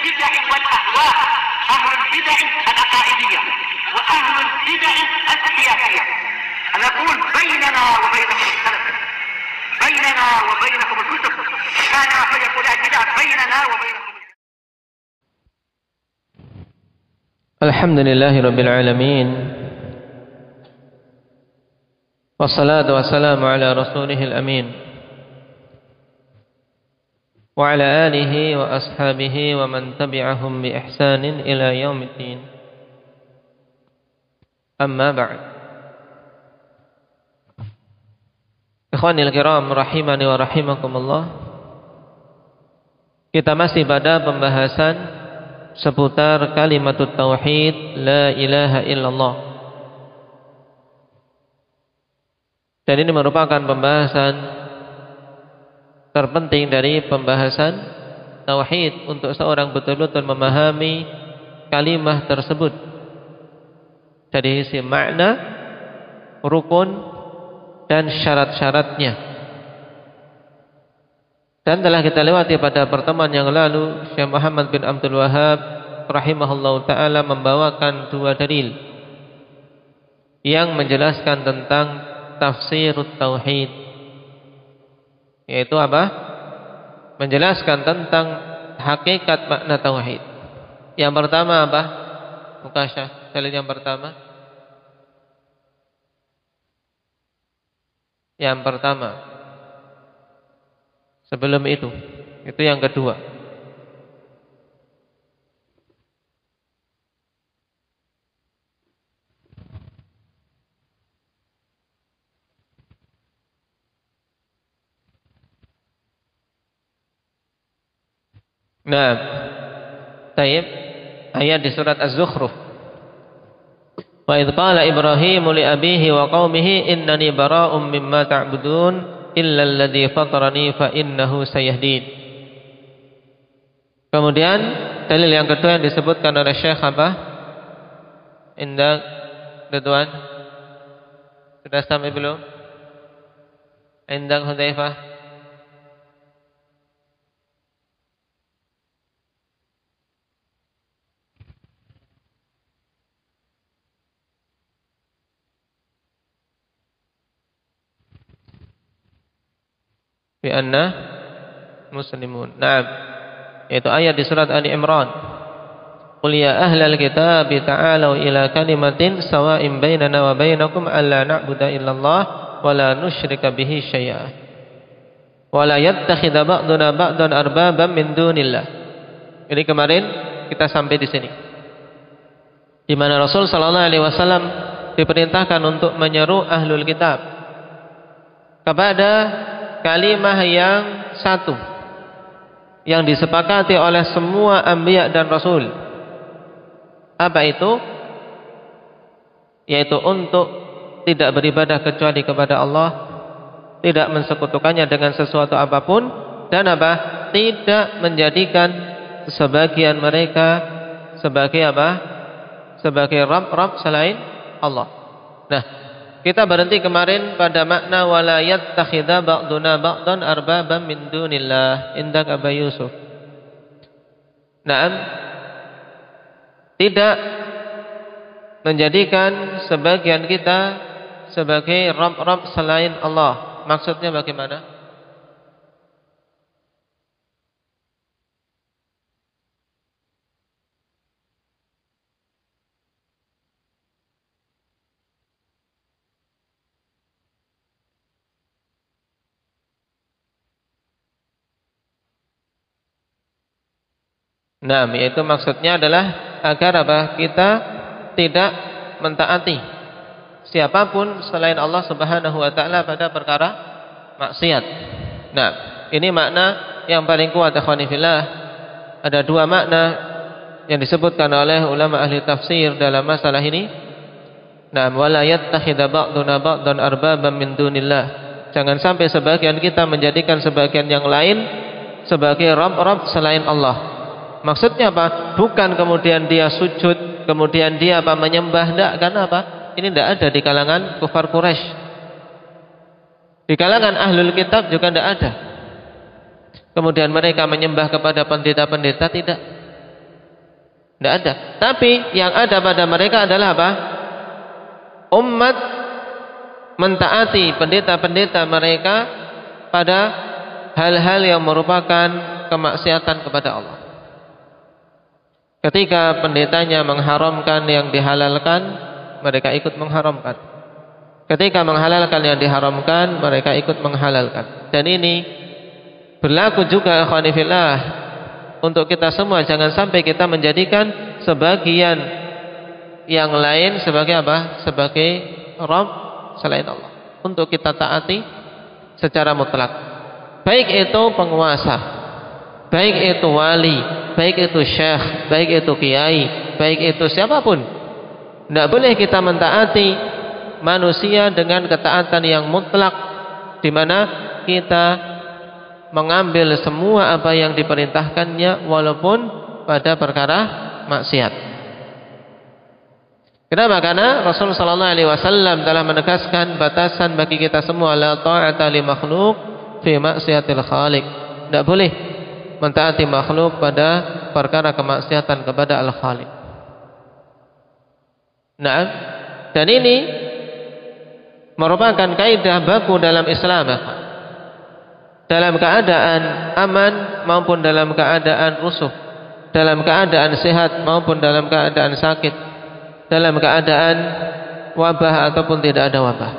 البدع والأهواء، أهل البدع العقائدية وأهل البدع السياسية. أنا أقول بيننا وبينكم السلف، بيننا وبينكم الكتب، كان أحد يقول البدع بيننا وبينكم. الحمد لله رب العالمين، والصلاة والسلام على رسوله الأمين وعلى آله وأصحابه ومن تبعهم بإحسان إلى يوم الدين. أما بعد. Ikhwanil kiram rahimani wa rahimakumullah. Kita masih pada pembahasan seputar kalimatut tauhid la ilaha illallah. Dan ini merupakan pembahasan terpenting dari pembahasan tauhid untuk seorang betul-betul memahami kalimah tersebut dari sisi makna, rukun dan syarat-syaratnya. Dan telah kita lewati pada pertemuan yang lalu, Syekh Muhammad bin Abdul Wahhab rahimahullahu ta'ala membawakan dua dalil yang menjelaskan tentang tafsirut tauhid, yaitu apa? Menjelaskan tentang hakikat makna tauhid. Yang pertama apa? Mukasyah, dalil yang pertama. Yang pertama. Sebelum itu yang kedua. Nah, taib, ayat di surat Az-Zukhruf. Wa idh qala Ibrahimu li abihi wa qaumihi innani bara'um mimma ta'budun illa alladhi fatarani fa innahu sayahdin. Kemudian dalil yang kedua yang disebutkan oleh Syekh apa? Indah Ridwan. Sudah sampai belum? Indah Hudzaifah. Bi anna muslimun. Naam. Itu ayat di surat Ali Imran. Qul ya ahlal kitab ta'alu ila kalimatin sawa'in bainana wa bainakum alla na'budu illallah wa la nusyrika bihi syai'a wa la yattakhidha ba'duna ba'dan arbaban min dunillah. Jadi kemarin kita sampai di sini, di mana Rasul sallallahu alaihi wasallam diperintahkan untuk menyeru ahlul kitab kepada kalimah yang satu yang disepakati oleh semua anbiya dan rasul. Apa itu? Yaitu untuk tidak beribadah kecuali kepada Allah, tidak mensekutukannya dengan sesuatu apapun, dan apa? Tidak menjadikan sebagian mereka sebagai apa? Sebagai Rabb selain Allah. Nah, kita berhenti kemarin pada makna wala yattakhidha ba'duna ba'dan arbaban min dunillah. Indak Aba Yusuf. Naam, tidak menjadikan sebagian kita sebagai Rabb selain Allah. Maksudnya bagaimana? Nah, yaitu maksudnya adalah agar apa? Kita tidak mentaati siapapun selain Allah Subhanahu wa taala pada perkara maksiat. Nah, ini makna yang paling kuat, ikhwani fillah. Ada dua makna yang disebutkan oleh ulama ahli tafsir dalam masalah ini. Nah, wala yattakhidha ba'duna ba'dan arbaban min dunillah. Jangan sampai sebagian kita menjadikan sebagian yang lain sebagai Rabb selain Allah. Maksudnya apa? Bukan kemudian dia sujud, kemudian dia apa? Menyembah. Tidak, karena apa? Ini tidak ada di kalangan kufar Quraisy. Di kalangan ahlul kitab juga tidak ada. Kemudian mereka menyembah kepada pendeta-pendeta, tidak. Tidak ada. Tapi yang ada pada mereka adalah apa? Umat mentaati pendeta-pendeta mereka pada hal-hal yang merupakan kemaksiatan kepada Allah. Ketika pendetanya mengharamkan yang dihalalkan, mereka ikut mengharamkan. Ketika menghalalkan yang diharamkan, mereka ikut menghalalkan. Dan ini berlaku juga ikhwani fillah untuk kita semua. Jangan sampai kita menjadikan sebagian yang lain sebagai apa? Sebagai Rabb selain Allah, untuk kita taati secara mutlak. Baik itu penguasa, baik itu wali, baik itu syekh, baik itu kiai, baik itu siapapun. Tidak boleh kita mentaati manusia dengan ketaatan yang mutlak, di mana kita mengambil semua apa yang diperintahkannya walaupun pada perkara maksiat. Kenapa? Karena Rasulullah SAW telah menegaskan batasan bagi kita semua, la ta'ata li makhluk fi maksiatil khaliq. Tidak boleh mentaati makhluk pada perkara kemaksiatan kepada al-khaliq. Nah, dan ini merupakan kaidah baku dalam Islam. Dalam keadaan aman maupun dalam keadaan rusuh, dalam keadaan sehat maupun dalam keadaan sakit, dalam keadaan wabah ataupun tidak ada wabah.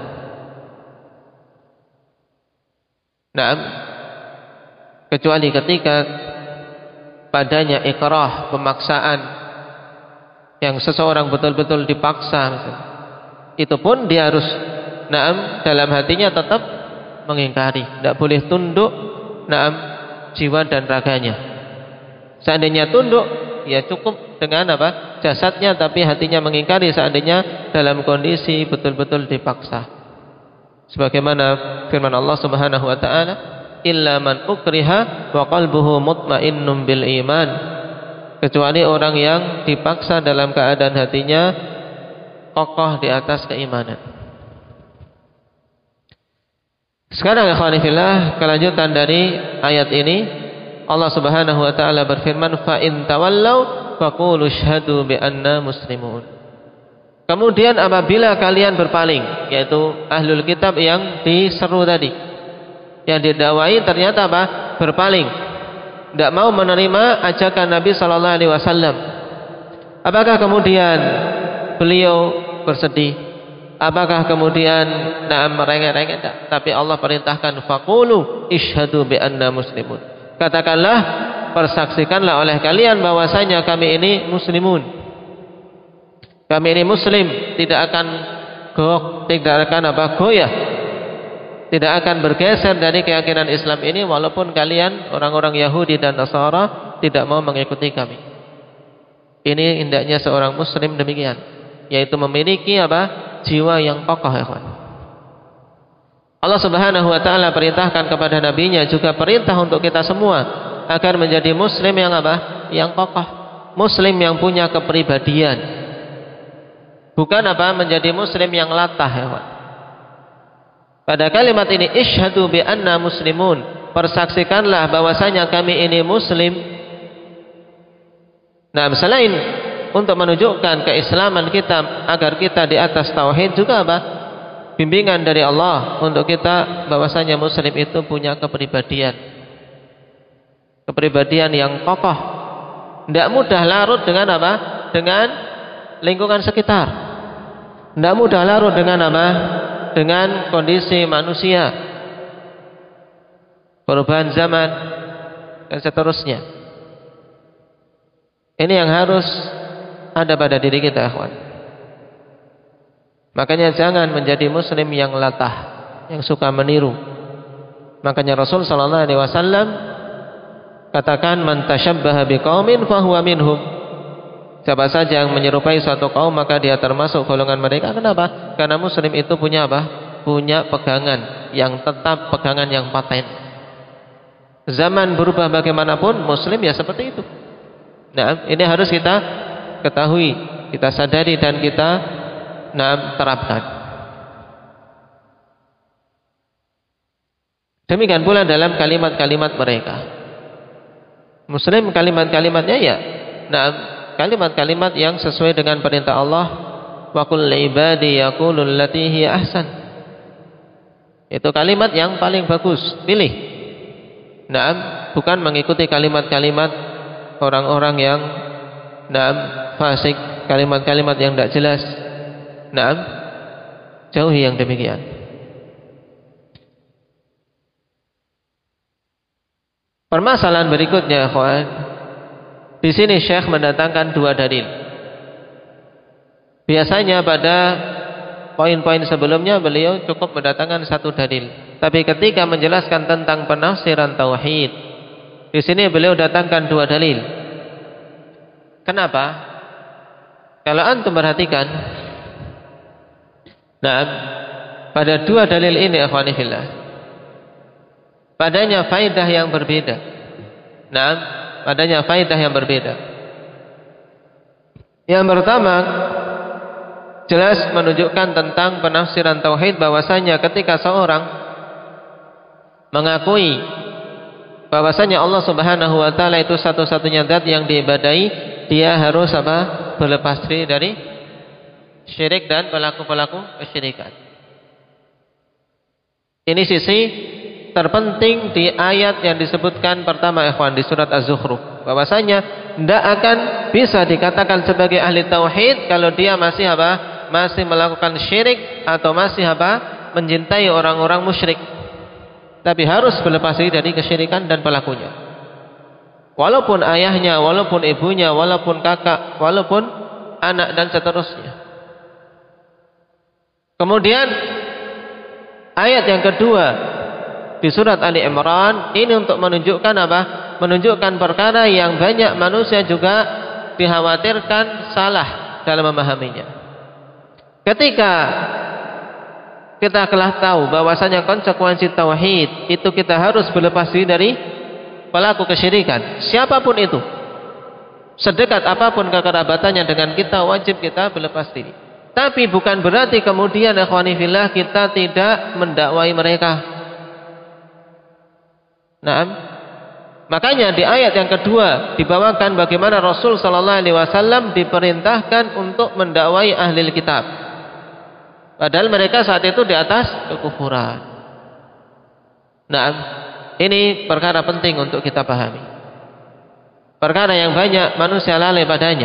Nah, kecuali ketika padanya ikrah, pemaksaan, yang seseorang betul-betul dipaksa misalnya, itu pun dia harus dalam hatinya tetap mengingkari, tidak boleh tunduk jiwa dan raganya. Seandainya tunduk, ya cukup dengan apa? Jasadnya, tapi hatinya mengingkari seandainya dalam kondisi betul-betul dipaksa. Sebagaimana firman Allah Subhanahu wa taala, illa man ukriha wa qalbuhu mutmainnun bil iman. Kecuali orang yang dipaksa dalam keadaan hatinya kokoh di atas keimanan. Sekarang ikhwani fillah, kelanjutan dari ayat ini, Allah Subhanahu wa taala berfirman, fa in tawallau faqulu syhadu bi anna muslimun. Kemudian apabila kalian berpaling, yaitu ahlul kitab yang diseru tadi, yang didakwai ternyata apa? Berpaling, tidak mau menerima ajakan Nabi sallallahu alaihi wasallam. Apakah kemudian beliau bersedih? Apakah kemudian merengek-rengek? Tidak. Tapi Allah perintahkan faqulu isyhadu bi anna muslimun. Katakanlah, persaksikanlah oleh kalian bahwasanya kami ini muslimun. Kami ini muslim, tidak akan goyah, tidak akan bergeser dari keyakinan Islam ini walaupun kalian orang-orang Yahudi dan Nasara tidak mau mengikuti kami. Ini hendaknya seorang muslim demikian, yaitu memiliki apa? Jiwa yang kokoh, ikhwan. Allah Subhanahu wa taala perintahkan kepada nabinya, juga perintah untuk kita semua agar menjadi muslim yang apa? Yang kokoh, muslim yang punya kepribadian. Bukan apa? Menjadi muslim yang latah, ikhwan. Pada kalimat ini isyhadu bi anna muslimun, persaksikanlah bahwasanya kami ini muslim. Nah, selain untuk menunjukkan keislaman kita agar kita di atas tauhid, juga apa? Bimbingan dari Allah untuk kita bahwasanya muslim itu punya kepribadian yang kokoh, tidak mudah larut dengan apa? Dengan lingkungan sekitar, tidak mudah larut dengan apa? Dengan kondisi manusia, perubahan zaman dan seterusnya. Ini yang harus ada pada diri kita, ikhwan. Makanya jangan menjadi muslim yang latah, yang suka meniru. Makanya Rasul sallallahu alaihi wasallam katakan, man tasyabbaha biqaumin fahuwa minhum. Siapa saja yang menyerupai suatu kaum maka dia termasuk golongan mereka. Kenapa? Karena muslim itu punya apa? Punya pegangan yang tetap, pegangan yang paten. Zaman berubah bagaimanapun, muslim ya seperti itu. Nah, ini harus kita ketahui, kita sadari dan kita terapkan. Demikian pula dalam kalimat-kalimat mereka. Muslim kalimat-kalimatnya ya kalimat-kalimat yang sesuai dengan perintah Allah, wa qul li ibadi yaqulul lati hiya ahsan. Itu kalimat yang paling bagus, pilih. Bukan mengikuti kalimat-kalimat orang-orang yang fasik, kalimat-kalimat yang tidak jelas. Jauhi yang demikian. Permasalahan berikutnya, ikhwan. Di sini Syekh mendatangkan dua dalil. Biasanya pada poin-poin sebelumnya beliau cukup mendatangkan satu dalil. Tapi ketika menjelaskan tentang penafsiran tauhid, di sini beliau datangkan dua dalil. Kenapa? Kalau antum perhatikan, pada dua dalil ini, ikhwani fillah, padanya faedah yang berbeda. Padanya faedah yang berbeda. Yang pertama, jelas menunjukkan tentang penafsiran tauhid, bahwasanya ketika seorang mengakui bahwasanya Allah Subhanahu wa taala itu satu-satunya zat yang diibadahi, dia harus berlepas diri dari syirik dan pelaku-pelaku kesyirikan. Ini sisi terpenting di ayat yang disebutkan pertama, ikhwan, di surat Az-Zukhruf, bahwasanya tidak akan bisa dikatakan sebagai ahli tauhid kalau dia masih masih melakukan syirik atau masih mencintai orang-orang musyrik. Tapi harus berlepas diri dari kesyirikan dan pelakunya. Walaupun ayahnya, walaupun ibunya, walaupun kakak, walaupun anak dan seterusnya. Kemudian ayat yang kedua di surat Ali Imran ini untuk menunjukkan menunjukkan perkara yang banyak manusia juga dikhawatirkan salah dalam memahaminya. Ketika kita telah tahu bahwasanya konsekuensi tauhid itu kita harus berlepas diri dari pelaku kesyirikan, siapapun itu, sedekat apapun kekerabatannya dengan kita, wajib kita berlepas diri. Tapi bukan berarti kemudian, ikhwani fillah, kita tidak mendakwai mereka. Makanya di ayat yang kedua dibawakan bagaimana Rasul sallallahu alaihi wasallam diperintahkan untuk mendakwai ahli kitab. Padahal mereka saat itu di atas kekufuran. Ini perkara penting untuk kita pahami. Perkara yang banyak manusia lalai padanya.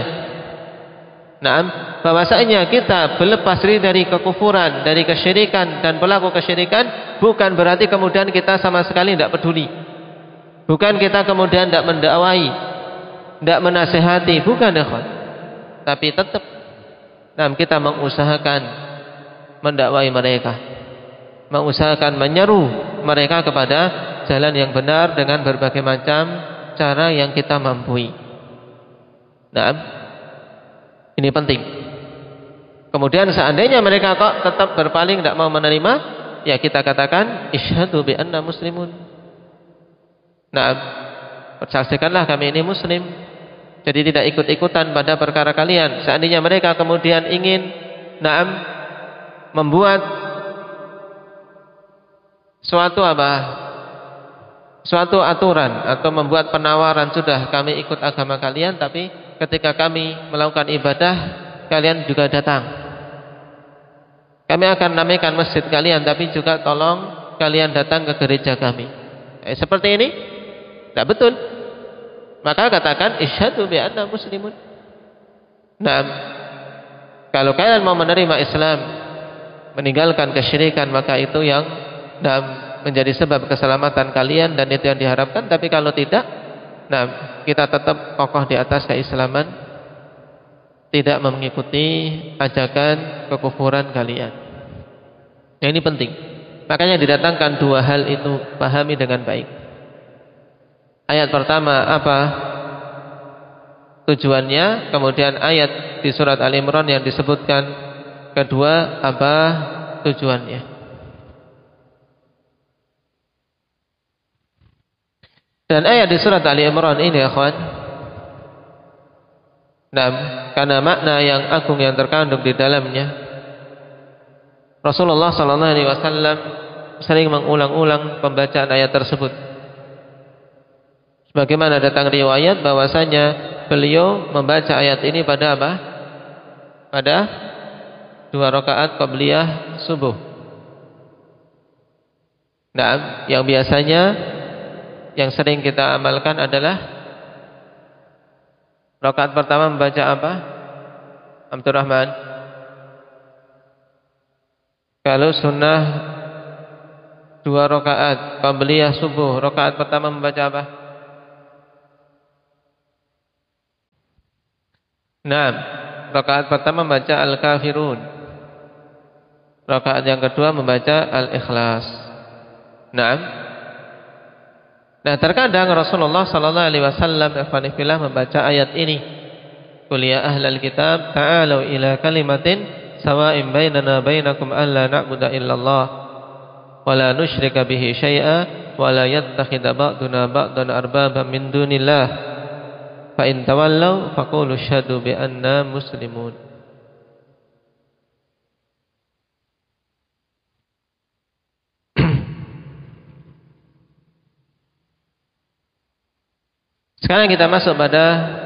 Bahwasanya kita berlepas diri dari kekufuran, dari kesyirikan dan pelaku kesyirikan, bukan berarti kemudian kita sama sekali tidak peduli. Bukan kita kemudian tidak mendakwai, tidak menasihati, bukan, ikhwan. Tapi tetap kita mengusahakan mendakwai mereka, mengusahakan menyeru mereka kepada jalan yang benar dengan berbagai macam cara yang kita mampu. Ini penting. Kemudian seandainya mereka kok tetap berpaling, tidak mau menerima, ya kita katakan isyhadu bi anna muslimun. Persaksikanlah kami ini muslim. Jadi tidak ikut-ikutan pada perkara kalian. Seandainya mereka kemudian ingin membuat suatu aturan atau membuat penawaran, sudah kami ikut agama kalian, tapi ketika kami melakukan ibadah kalian juga datang. Kami akan namaikan masjid kalian, tapi juga tolong kalian datang ke gereja kami. Seperti ini tidak betul. Maka katakan isyhadu bi anna muslimun. Kalau kalian mau menerima Islam, meninggalkan kesyirikan, maka itu yang menjadi sebab keselamatan kalian dan itu yang diharapkan. Tapi kalau tidak, kita tetap kokoh di atas keislaman, tidak mengikuti ajakan kekufuran kalian. Ini penting. Makanya didatangkan dua hal itu, pahami dengan baik. Ayat pertama apa tujuannya, kemudian ayat di surat Al-Imran yang disebutkan kedua apa tujuannya. Dan ayat di surat Al-Imran ini, ikhwan, karena makna yang agung yang terkandung di dalamnya, Rasulullah sallallahu alaihi wasallam sering mengulang-ulang pembacaan ayat tersebut. Sebagaimana datang riwayat bahwasanya beliau membaca ayat ini pada apa? Pada 2 rakaat qabliyah subuh. Nah, yang biasanya yang sering kita amalkan adalah rakaat pertama membaca apa? Abdurrahman. Kalau sunnah 2 rakaat qabliyah subuh, rakaat pertama membaca apa? Nah, rakaat pertama membaca Al-Kafirun. Rakaat yang kedua membaca Al-Ikhlas. Nah, terkadang Rasulullah sallallahu alaihi wasallam membaca ayat ini. Qul ya ahlal kitab ta'alu ila kalimatin sawa'in bainana bainakum alla na'budu illallah wa la nusyrika bihi syai'a wa la yattakhidha ba'duna ba'dan arbaban min dunillah. Fa in tawallaw faqulu asyhadu bi anna muslimun. Sekarang kita masuk pada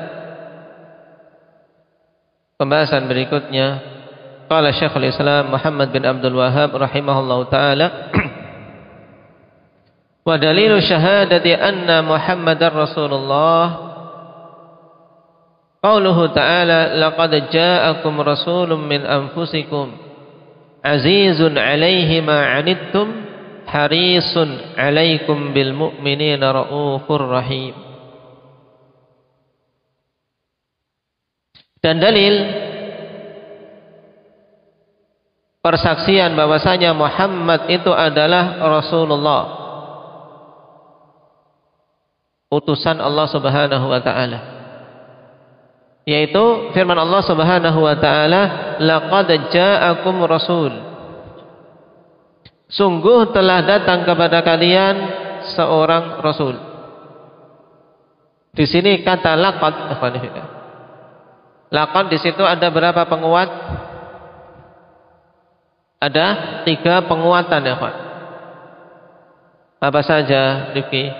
pembahasan berikutnya. Qala Syekhul Islam Muhammad bin Abdul Wahhab rahimahullahu taala wa dalilu syahadati anna Muhammadar Rasulullah qauluhu ta'ala laqad ja'akum rasulun min anfusikum azizun 'alaihi ma 'anittum harisun 'alaikum bil mu'minina raufur rahim. Dan dalil persaksian bahwasanya Muhammad itu adalah Rasulullah, utusan Allah Subhanahu wa taala, yaitu firman Allah Subhanahu wa taala, laqad ja'akum rasul, sungguh telah datang kepada kalian seorang rasul. Di sini kata laqad, laqad di situ ada berapa penguat? Ada 3 penguatan ya, Pak. Apa saja, Rifki?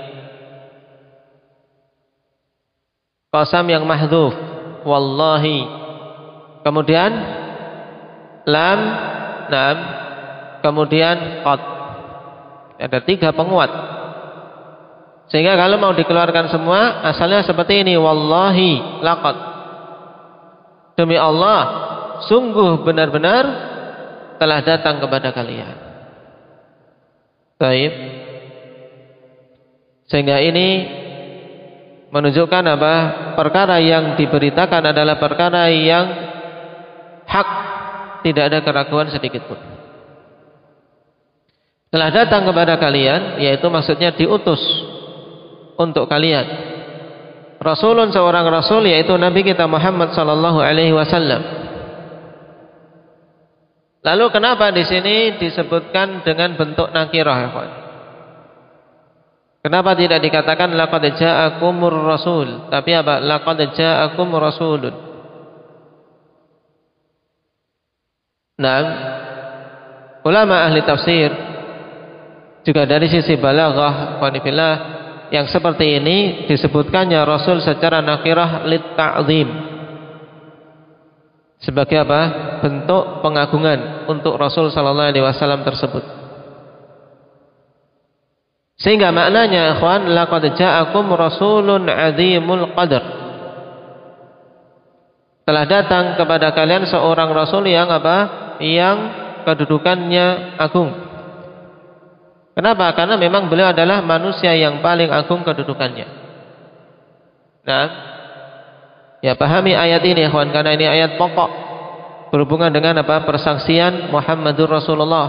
Qasam yang mahdhuf, wallahi. Kemudian lam, nam, kemudian qad. Ada 3 penguat. Sehingga kalau mau dikeluarkan semua, asalnya seperti ini, wallahi, laqad. Demi Allah, sungguh benar-benar telah datang kepada kalian. Baik. Sehingga ini menunjukkan apa? Perkara yang diberitakan adalah perkara yang hak, tidak ada keraguan sedikit pun. Telah datang kepada kalian, yaitu maksudnya diutus untuk kalian. Rasulun, seorang rasul, yaitu Nabi kita Muhammad sallallahu alaihi wasallam. Lalu kenapa di sini disebutkan dengan bentuk nakirah, ya Pak? Kenapa tidak dikatakan laqad ja'akumur rasul, tapi apa? Laqad ja'akum rasulun. Nah, ulama ahli tafsir juga dari sisi balaghah, qanifillah, yang seperti ini disebutkannya rasul secara nakirah lit ta'zim. Sebagai apa? Bentuk pengagungan untuk Rasul sallallahu alaihi wasallam tersebut. Sehingga maknanya, ikhwan, laqad ja'akum rasulun 'azimul qadr. Telah datang kepada kalian seorang rasul yang apa? Yang kedudukannya agung. Kenapa? Karena memang beliau adalah manusia yang paling agung kedudukannya. Nah, ya, pahami ayat ini, ikhwan, karena ini ayat pokok berhubungan dengan apa? Persaksian Muhammadur Rasulullah.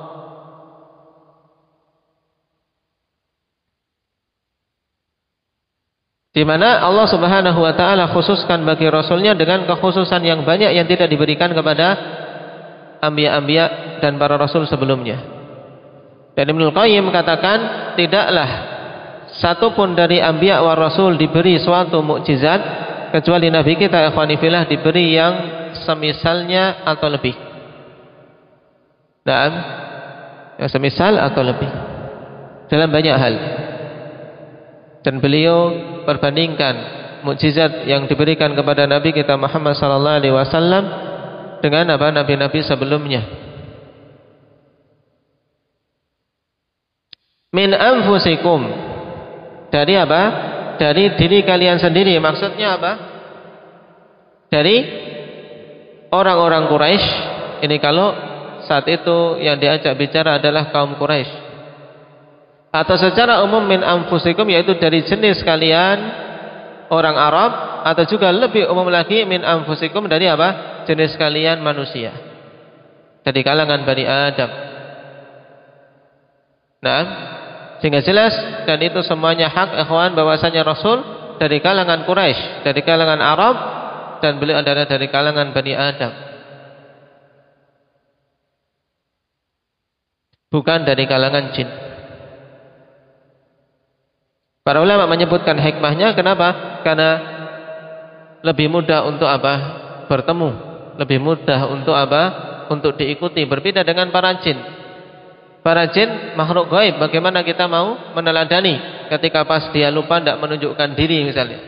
Di mana Allah Subhanahu wa taala khususkan bagi rasulnya dengan kekhususan yang banyak yang tidak diberikan kepada anbiya-anbiya dan para rasul sebelumnya. Dan Ibnu Qayyim katakan, tidaklah satupun dari anbiya wa rasul diberi suatu mukjizat kecuali Nabi kita ikhwanifillah diberi yang semisalnya atau lebih. Naam, yang semisal atau lebih dalam banyak hal. Dan beliau perbandingkan mukjizat yang diberikan kepada Nabi kita Muhammad sallallahu alaihi wasallam dengan apa nabi-nabi sebelumnya. Min anfusikum, dari apa? Dari diri kalian sendiri. Maksudnya apa? Dari orang-orang Quraisy. Ini kalau saat itu yang diajak bicara adalah kaum Quraisy. Atau secara umum min anfusikum, yaitu dari jenis kalian orang Arab, atau juga lebih umum lagi min anfusikum, dari apa? Jenis kalian manusia, dari kalangan Bani Adam. Nah, sehingga jelas, dan itu semuanya hak ikhwan, bahwasanya Rasul dari kalangan Quraisy, dari kalangan Arab, dan beliau adalah dari kalangan Bani Adam, bukan dari kalangan jin. Para ulama menyebutkan hikmahnya, kenapa? Karena lebih mudah untuk apa? Bertemu, lebih mudah untuk apa? Untuk diikuti. Berbeda dengan para jin. Para jin makhluk gaib, bagaimana kita mau meneladani ketika pas dia lupa tidak menunjukkan diri misalnya.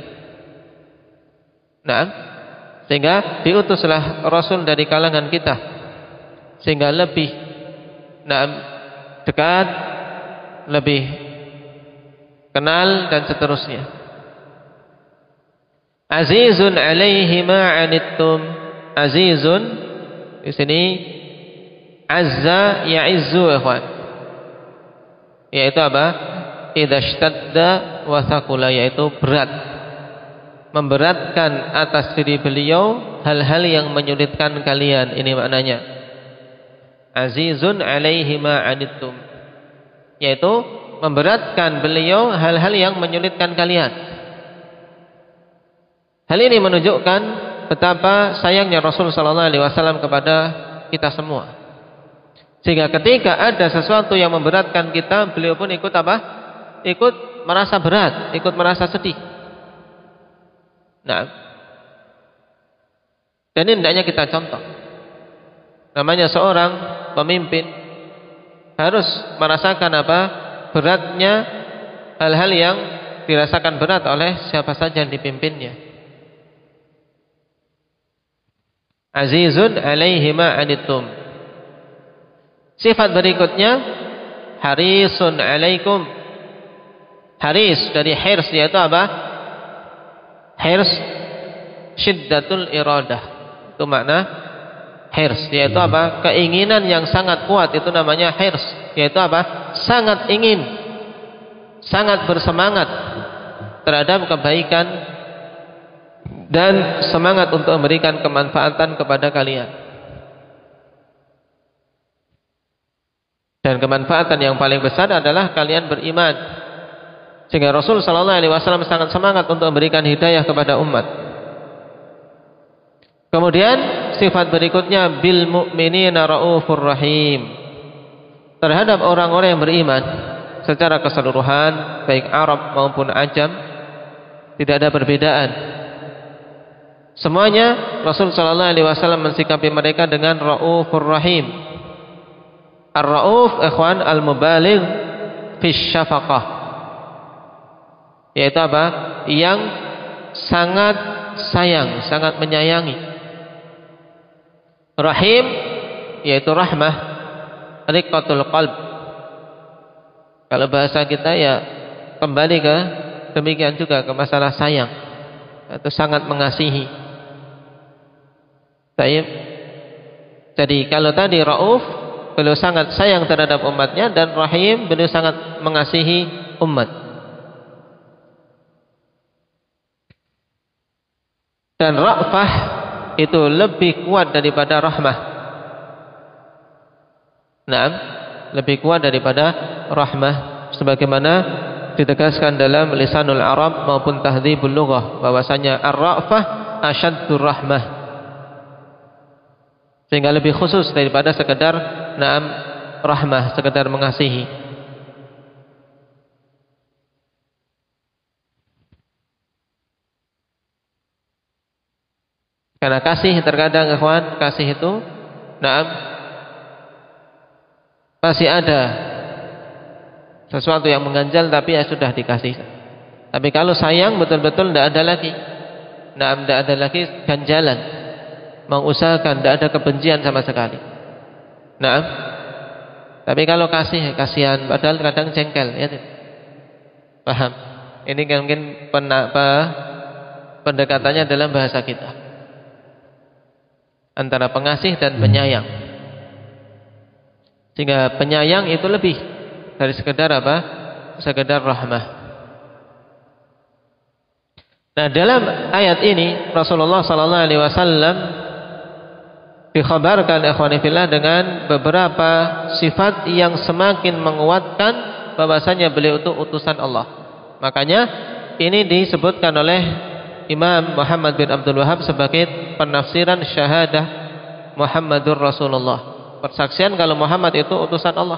Nah, sehingga diutuslah Rasul dari kalangan kita, sehingga lebih dekat, lebih kenal, dan seterusnya. Azizun alaihi ma anittum. Azizun di sini azza ya'izzu, ikhwan, yaitu apa? Idza ishtadda wa thaqula, yaitu berat, memberatkan atas diri beliau hal-hal yang menyulitkan kalian. Ini maknanya azizun alaihi ma anittum, yaitu memberatkan beliau hal-hal yang menyulitkan kalian. Hal ini menunjukkan betapa sayangnya Rasul sallallahu alaihi wasallam kepada kita semua. Sehingga ketika ada sesuatu yang memberatkan kita, beliau pun ikut apa? Ikut merasa berat, ikut merasa sedih. Nah, dan ini hendaknya kita contoh. Namanya seorang pemimpin harus merasakan apa? Beratnya hal-hal yang dirasakan berat oleh siapa saja yang dipimpinnya. Azizun alaihi ma anittum. Sifat berikutnya harisun alaikum. Haris dari hirs, yaitu apa? Hirs syiddatul iradah. Itu makna hirs, yaitu apa? Keinginan yang sangat kuat, itu namanya hirs. Yaitu apa? Sangat ingin, sangat bersemangat terhadap kebaikan, dan semangat untuk memberikan kemanfaatan kepada kalian. Dan kemanfaatan yang paling besar adalah kalian beriman. Sehingga Rasul sallallahu alaihi wasallam sangat semangat untuk memberikan hidayah kepada umat. Kemudian sifat berikutnya bil mu'minina raufur rahim. Terhadap orang-orang yang beriman secara keseluruhan, baik Arab maupun Ajam, tidak ada perbedaan. Semuanya Rasul sallallahu alaihi wasallam mensikapi mereka dengan raufur rahim. Ar-rauf, ikhwan, al-mubaligh fi syafaqah, yaitu apa? Yang sangat sayang, sangat menyayangi. Rahim, yaitu rahmah, riqatul qalb. Kalau bahasa kita ya kembali ke demikian juga, ke masalah sayang, itu sangat mengasihi. Baik. Jadi kalau tadi rauf, beliau sangat sayang terhadap umatnya, dan rahim, beliau sangat mengasihi umat. Dan ra'fah itu lebih kuat daripada rahmah. Nah, lebih kuat daripada rahmah, sebagaimana ditegaskan dalam Lisanul Arab maupun Tahdhibul Lughah, bahwasanya ar-ra'fah asyaddur rahmah, sehingga lebih khusus daripada sekedar na'am rahmah, sekedar mengasihi. Karena kasih terkadang, ikhwan, kasih itu na'am pasti ada sesuatu yang mengganjal, tapi ya sudah dikasih. Tapi kalau sayang betul-betul tidak ada lagi. Tidak ada lagi ganjalan. Mengusahakan, tidak ada kebencian sama sekali. Tapi kalau kasih, kasihan, padahal kadang jengkel, ya. Paham? Ini kan mungkin pendekatannya dalam bahasa kita. Antara pengasih dan penyayang. Sehingga penyayang itu lebih dari sekedar apa? Sekedar rahmah. Nah, dalam ayat ini Rasulullah sallallahu alaihi wasallam dikhabarkan ikhwani fillah dengan beberapa sifat yang semakin menguatkan bahwasanya beliau itu utusan Allah. Makanya ini disebutkan oleh Imam Muhammad bin Abdul Wahhab sebagai penafsiran syahadah Muhammadur Rasulullah. Persaksian kalau Muhammad itu utusan Allah.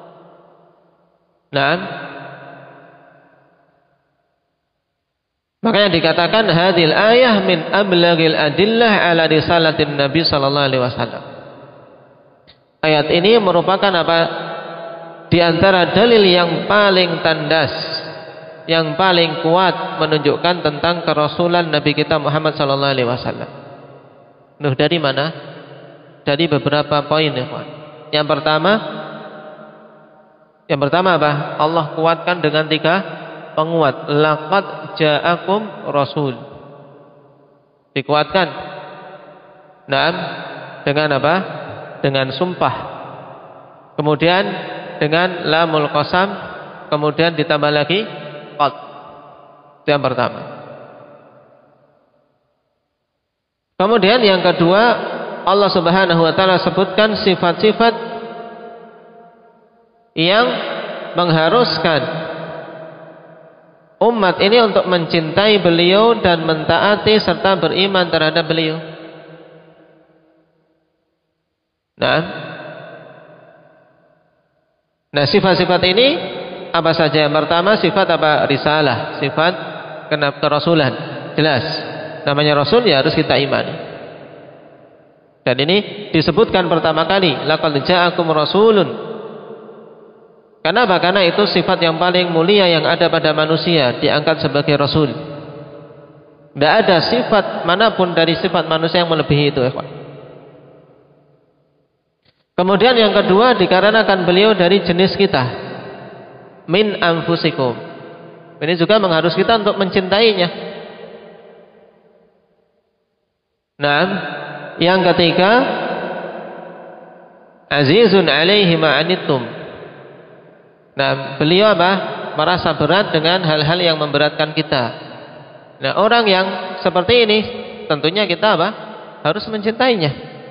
Makanya dikatakan hadil ayah min ablagil adillah ala risalatin Nabi sallallahu alaihi wasallam. Ayat ini merupakan apa? Di antara dalil yang paling tandas, yang paling kuat menunjukkan tentang kerasulan Nabi kita Muhammad sallallahu alaihi wasallam. Dari mana? Dari beberapa poin, ya. Yang pertama apa? Allah kuatkan dengan 3 penguat. Laqad ja'akum rasul. Dikuatkan. Dengan apa? Dengan sumpah. Kemudian dengan lamul qasam, kemudian ditambah lagi qad. Itu yang pertama. Kemudian yang kedua, Allah Subhanahu wa taala sebutkan sifat-sifat yang mengharuskan umat ini untuk mencintai beliau dan mentaati serta beriman terhadap beliau. Nah, sifat-sifat ini apa saja? Yang pertama sifat apa? Risalah, sifat kerasulan. Jelas. Namanya rasul ya harus kita imani. Dan ini disebutkan pertama kali, laqad ja'akum rasulun. Kenapa? Karena itu sifat yang paling mulia yang ada pada manusia, diangkat sebagai rasul. Tidak ada sifat manapun dari sifat manusia yang melebihi itu, ikhwan. Kemudian yang kedua, dikarenakan beliau dari jenis kita, min anfusikum. Ini juga mengharus kita untuk mencintainya. Yang ketiga, azizun alaihi ma'anittum. Beliau apa? Merasa berat dengan hal-hal yang memberatkan kita. Orang yang seperti ini tentunya kita apa? Harus mencintainya.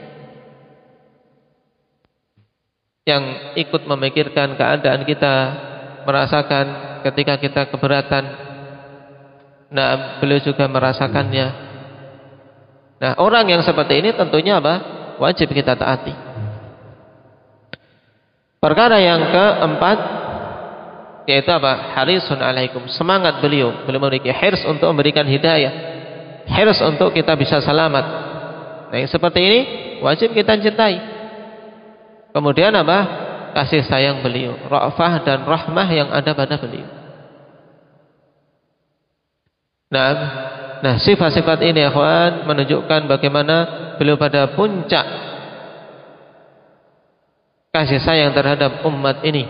Yang ikut memikirkan keadaan kita, merasakan ketika kita keberatan. Beliau juga merasakannya. Orang yang seperti ini tentunya apa? Wajib kita taati. Perkara yang keempat yaitu apa? Harisun alaikum. Semangat beliau memiliki hirs untuk memberikan hidayah, hirs untuk kita bisa selamat. Yang seperti ini wajib kita cintai. Kemudian apa? Kasih sayang beliau, ra'fah dan rahmah yang ada pada beliau. Nah, sifat-sifat ini, ikhwan, menunjukkan bagaimana beliau pada puncak kasih sayang terhadap umat ini.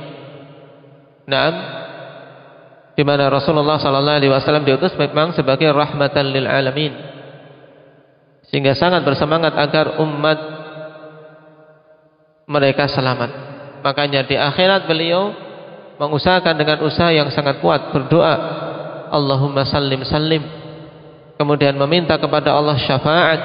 Di mana Rasulullah sallallahu alaihi wasallam diutus memang sebagai rahmatan lil alamin. Sehingga sangat bersemangat agar umat mereka selamat. Makanya di akhirat beliau mengusahakan dengan usaha yang sangat kuat, berdoa, Allahumma sallim sallim. Kemudian meminta kepada Allah syafaat.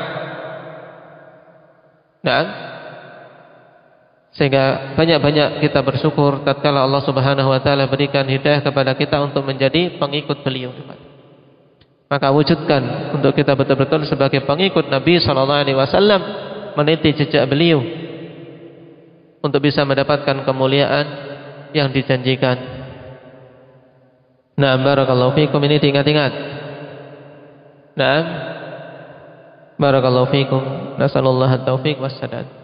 Sehingga banyak-banyak kita bersyukur tatkala Allah Subhanahu wa taala berikan hidayah kepada kita untuk menjadi pengikut beliau. Maka wujudkan untuk kita betul-betul sebagai pengikut Nabi sallallahu alaihi wasallam, meniti jejak beliau untuk bisa mendapatkan kemuliaan yang dijanjikan. Barakallahu fikum, ini diingat-ingat. Barakallahu fikum. Nasallallahu at-taufiq was sadad.